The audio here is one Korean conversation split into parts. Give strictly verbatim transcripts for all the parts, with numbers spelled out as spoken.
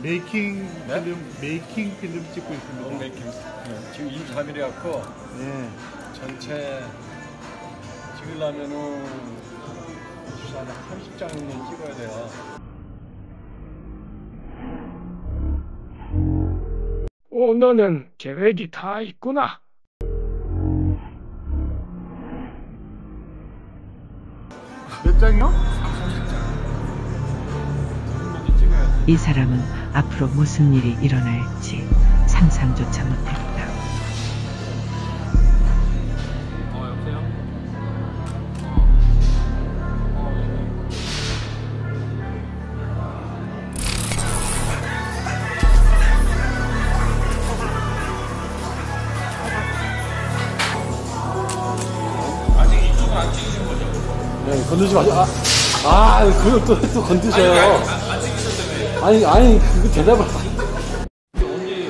메이킹 네? 필름, 메이킹 필름 찍고 있습니다. 롱 메이킹. 네. 지금 이십삼 일에 갖고 네. 전체 찍으려면은 한 삼십 장은 찍어야 돼요. 오, 너는 계획이 다 있구나. 몇 장이요? 삼십 장. 먼저 찍어야지. 이 사람은 앞으로 무슨 일이 일어날지 상상조차 못했다. 어, 여보세요? 어. 어, 네. 아직 이쪽은 안 찍으신 거죠? 네, 건들지 마세요. 아, 아 그걸 또, 또 건드셔요. 아니, 아니, 안, 안 찍으셨다며요. 아니, 아니, 그거 대답을. 언제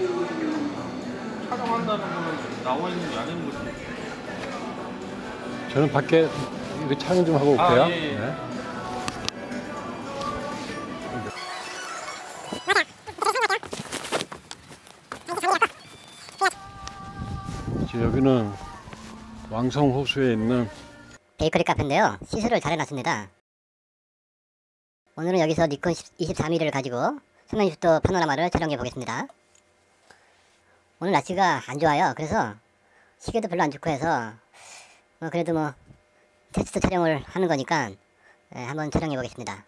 촬영한다는 거는 나와 있는 게 아닌 거지. 저는 밖에 이렇게 촬영 좀 하고 올게요. 아, 예, 예. 네. 지금 여기는 왕성호수에 있는 베이커리 카페인데요. 시술을 잘 해놨습니다. 오늘은 여기서 니콘 이십삼 미리를 가지고 삼백육십 도 파노라마를 촬영해 보겠습니다. 오늘 날씨가 안 좋아요. 그래서 시계도 별로 안 좋고 해서 뭐 그래도 뭐 테스트 촬영을 하는 거니까 네, 한번 촬영해 보겠습니다.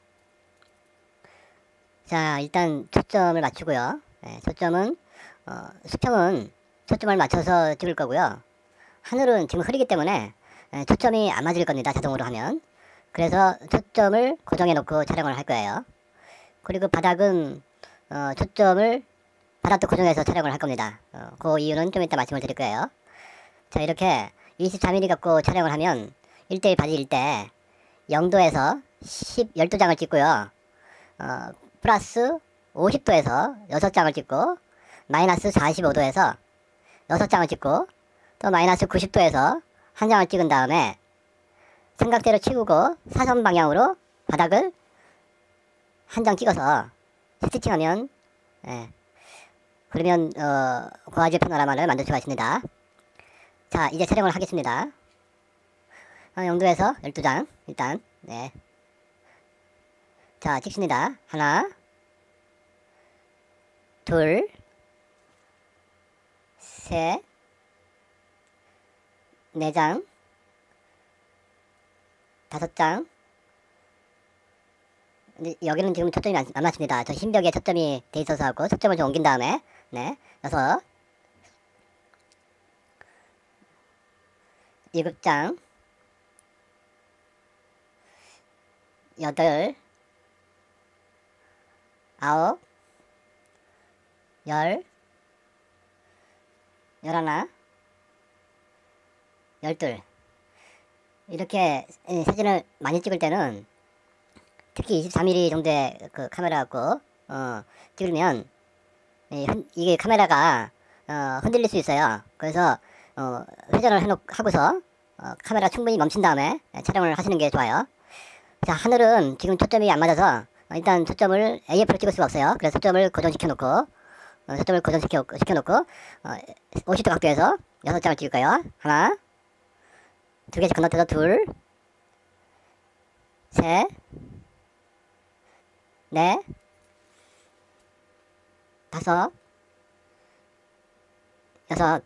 자, 일단 초점을 맞추고요. 네, 초점은 어, 수평은 초점을 맞춰서 찍을 거고요. 하늘은 지금 흐리기 때문에 에, 초점이 안 맞을 겁니다. 자동으로 하면. 그래서 초점을 고정해 놓고 촬영을 할 거예요. 그리고 바닥은 어, 초점을 바닥도 고정해서 촬영을 할 겁니다. 어, 그 이유는 좀 이따 말씀을 드릴 거예요. 자, 이렇게 이십삼 미리 갖고 촬영을 하면 일 대 일 바디일 때 영도에서 십, 십이 장을 찍고요. 어, 플러스 오십 도에서 여섯 장을 찍고 마이너스 사십오 도에서 여섯 장을 찍고 또 마이너스 구십 도에서 한 장을 찍은 다음에 삼각대로 치우고 사선 방향으로 바닥을 한 장 찍어서 스티칭하면 예, 그러면 어, 고화질 파노라마를 만들 수가 있습니다. 자, 이제 촬영을 하겠습니다. 어, 영도에서 열두 장 일단 네. 자, 찍습니다. 하나 둘 셋 네 장 다섯 장. 근데 여기는 지금 초점이 안, 안 맞습니다. 저 흰 벽에 초점이 돼 있어서 하고 초점을 좀 옮긴 다음에 네 여섯 일곱 장 여덟 아홉 열 열하나 열둘. 이렇게 사진을 많이 찍을 때는 특히 이십삼 미리 정도의 그 카메라 갖고 어, 찍으면 이게 카메라가 어, 흔들릴 수 있어요. 그래서 어, 회전을 해놓, 하고서 어, 카메라 충분히 멈춘 다음에 촬영을 하시는 게 좋아요. 자, 하늘은 지금 초점이 안 맞아서 어, 일단 초점을 에이에프로 찍을 수가 없어요. 그래서 초점을 고정시켜 놓고 어, 초점을 고정시켜 시켜 놓고 어, 오십 도 각도에서 여섯 장을 찍을 거예요. 하나 두 개씩 건너뛰어서 둘, 셋, 넷, 다섯, 여섯.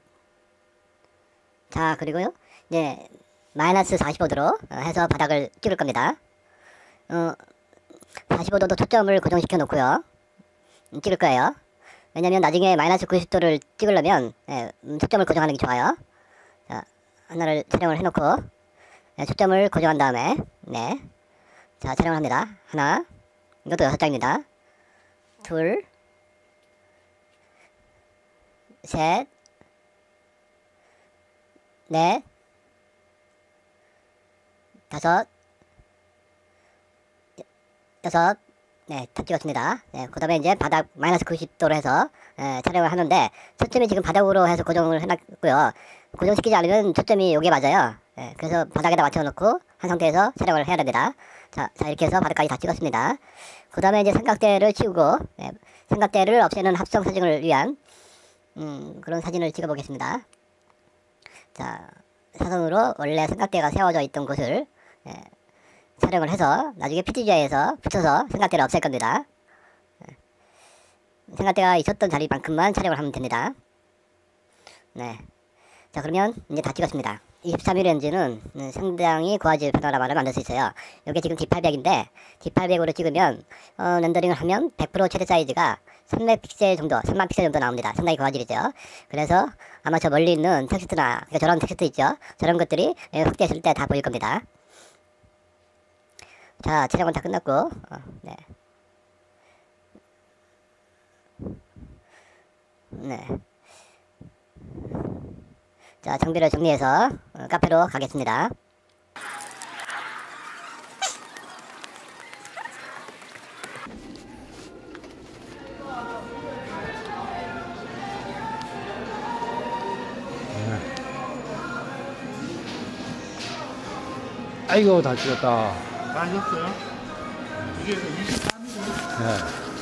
자, 그리고요, 이제 마이너스 사십오 도로 해서 바닥을 찍을 겁니다. 어, 사십오 도도 초점을 고정시켜 놓고요. 찍을 거예요. 왜냐면 나중에 마이너스 구십 도를 찍으려면 예, 초점을 고정하는 게 좋아요. 자, 하나를 촬영을 해놓고 네, 초점을 고정한 다음에 네, 자, 촬영을 합니다. 하나, 이것도 여섯 장입니다. 둘, 셋, 넷, 다섯, 여섯. 네, 다 찍었습니다. 네, 그 다음에 이제 바닥 마이너스 구십 도로 해서 에, 촬영을 하는데 초점이 지금 바닥으로 해서 고정을 해놨고요. 고정시키지 않으면 초점이 여기에 맞아요. 예, 그래서 바닥에다 맞춰놓고 한 상태에서 촬영을 해야 됩니다. 자, 자 이렇게 해서 바닥까지 다 찍었습니다. 그 다음에 이제 삼각대를 치우고 예, 삼각대를 없애는 합성 사진을 위한 음, 그런 사진을 찍어 보겠습니다. 자, 사선으로 원래 삼각대가 세워져 있던 곳을 예, 촬영을 해서 나중에 피티지아에서 붙여서 삼각대를 없앨 겁니다. 예, 삼각대가 있었던 자리만큼만 촬영을 하면 됩니다. 네. 자, 그러면 이제 다 찍었습니다. 이십삼 일 렌즈는 상당히 고화질 파노라마를 만들 수 있어요. 이게 지금 디 팔백인데 디 팔백으로 찍으면 어, 렌더링을 하면 백 퍼센트 최대 사이즈가 삼백 픽셀 정도, 삼만 픽셀 정도 나옵니다. 상당히 고화질이죠. 그래서 아마 저 멀리 있는 텍스트나 그러니까 저런 텍스트 있죠. 저런 것들이 확대했을 때 다 보일 겁니다. 자, 촬영은 다 끝났고 어, 네. 네. 자, 장비를 정리해서 어, 카페로 가겠습니다. 아이고, 다 찍었다. 다 하셨어요? 이게 이십삼 일. 네.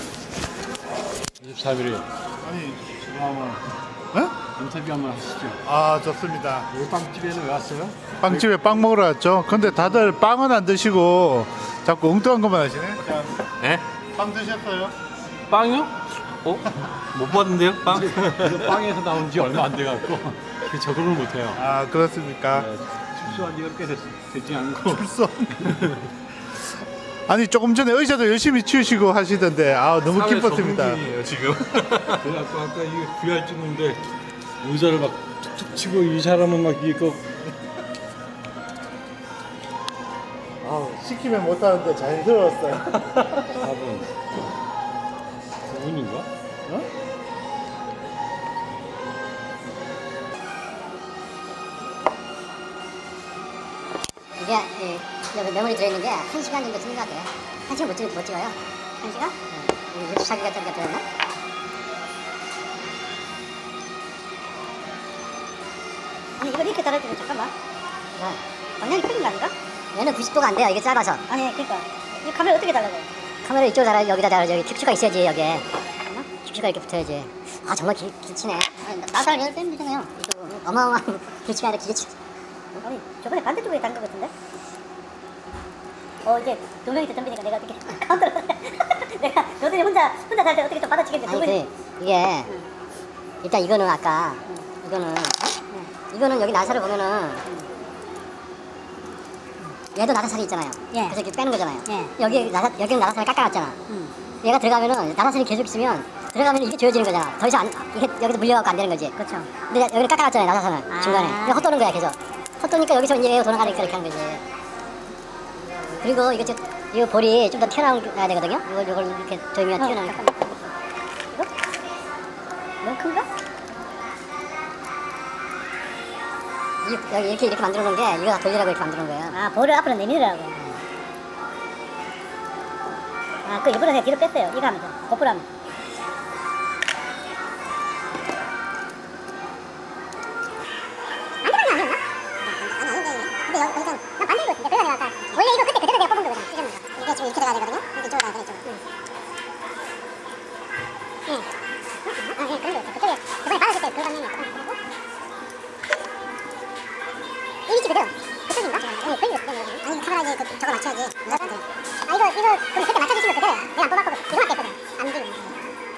이십삼 일이. 아니, 제가 한번 어? 인터뷰 한번 하시죠. 아, 좋습니다. 이 빵집에는 왜 왔어요? 빵집에 빵 먹으러 왔죠? 근데 다들 빵은 안 드시고 자꾸 엉뚱한 것만 하시네? 자, 네? 빵 드셨어요? 빵이요? 어? 못 봤는데요? 빵? 이거 빵에서 나온 지 얼마 안 돼갖고 적응을 못해요. 아, 그렇습니까? 네, 출소한 지가 꽤 됐, 되지 않고. 벌써. 아니, 조금 전에 의자도 열심히 치우시고 하시던데, 아, 너무 기뻤습니다. 전문이에요 지금. 그래갖고 아까 이거 브이알 찍는데 의자를 막 툭툭 치고 이 사람은 막 이거 아, 시키면 못하는데 자연스러웠어요. 사 분 구 분인가? 어? 이게 예, 여기 메모리 들어있는 게 한 시간 정도 찍는 것 같아요. 한 시간 못, 찍, 못 찍어요. 한 시간? 네. 육십사 기가짜리가 들어있나? 아니 이거 이렇게 달아주고 잠깐만. 어. 방향이 틀린 거 아닌가? 얘는 구십 도가 안 돼요. 이게 짧아서. 아니 그러니까 이 카메라 어떻게 달라고? 카메라 이쪽으로 달아 여기다 달아 여기 킥추가 있어야지 여기에. 어? 킥추가 이렇게 붙어야지. 아 정말 길, 길치네. 나살 얘를 빼면 되잖아요. 이쪽은 어마어마한 길치가 아니라 기계치. 아니 저번에 반대쪽에 단 거 같은데? 어 이제 두 명이서 덤비니까 내가 어떻게 카운터를 내가 너들이 혼자 혼자 살 때 어떻게 좀 받아치겠는데 아니 그 이게 응. 일단 이거는 아까 응. 이거는 어? 응. 이거는 여기 나사를 보면은 응. 얘도 나사살이 있잖아요. 예. 그래서 이렇게 빼는 거잖아요. 예. 여기 나사 여기는 나사살을 깎아놨잖아. 응. 얘가 들어가면은 나사살이 계속 있으면 들어가면 이게 조여지는 거잖아. 더 이상 안, 이게 여기서 물려갖고 안 되는 거지. 그렇죠. 근데 여기를 깎아놨잖아요. 나사살을 아. 중간에. 근데 헛도는 거야 계속. 헛도니까 여기서 이제 돌아가니까 이렇게 한 거지. 그리고 이거 저, 이거 볼이 좀 더 튀어나와야 되거든요. 이걸 이걸 이렇게 조이면 어, 튀어나오니까. 이거? 너무 큰가? 이, 여기 이렇게 이렇게 만들어 놓은 게 이거 다 돌리라고 이렇게 만들어 놓은 거예요. 아 볼을 앞으로 내밀으라고. 아 그 일부러 그냥 뒤로 뺐어요. 이거 하면 돼. 거꾸로 하면. 원래 이거 그때 그대로 내가 뽑은 거거든. 이게 지금 이렇게 들어가야 되거든요. 이렇게 이쪽으로 가야 돼, 이쪽으로. 응. 예. 아, 예, 그런 거 있어. 그쪽에 저번에 받았을 때 그 방향이 약간 그러고. 이 위치 그대로. 그쪽인가? 아니, 걸리고 있어. 아니, 카메라 이제 그, 저거 맞춰야지. 아, 이거, 이거, 그럼 그때 맞춰주시면 그대로. 내가 안 뽑았거든. 이거 맞겠거든. 안 움직이면.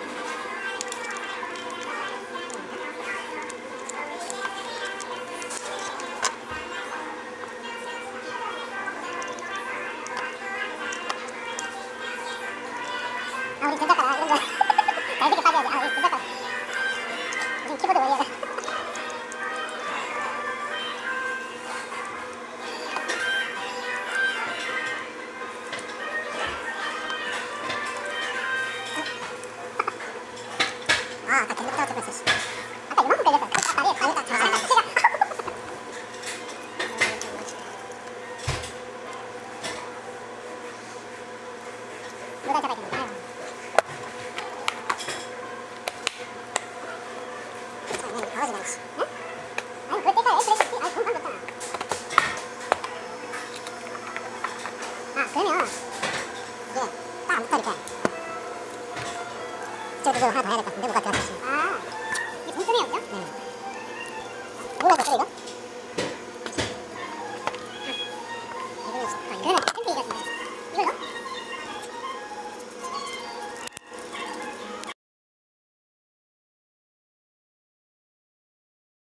아, 우리 전작가라, 이런 거. 날개게 빠져야지. 아, 우리 전작가. 무슨 키보드 원리야. 아, 아까 전작 따고 잡았어. 아까 이만큼 걸렸어. 다리에 걸렸다. 자, 누가 잡아야 되는구나. 강아지 나지. 응? 아니, 그걸 떼까 왜 그랬지? 아니, 금방 갔잖아. 하나 더 해야 될 것 같은데. 뭔가